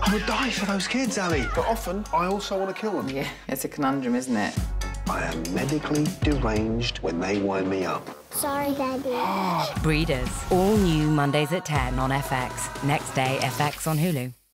I would die for those kids, Ali. But often, I also want to kill them. Yeah, it's a conundrum, isn't it? I am medically deranged when they wind me up. Sorry, Daddy. Breeders. All new Mondays at 10 on FX. Next day, FX on Hulu.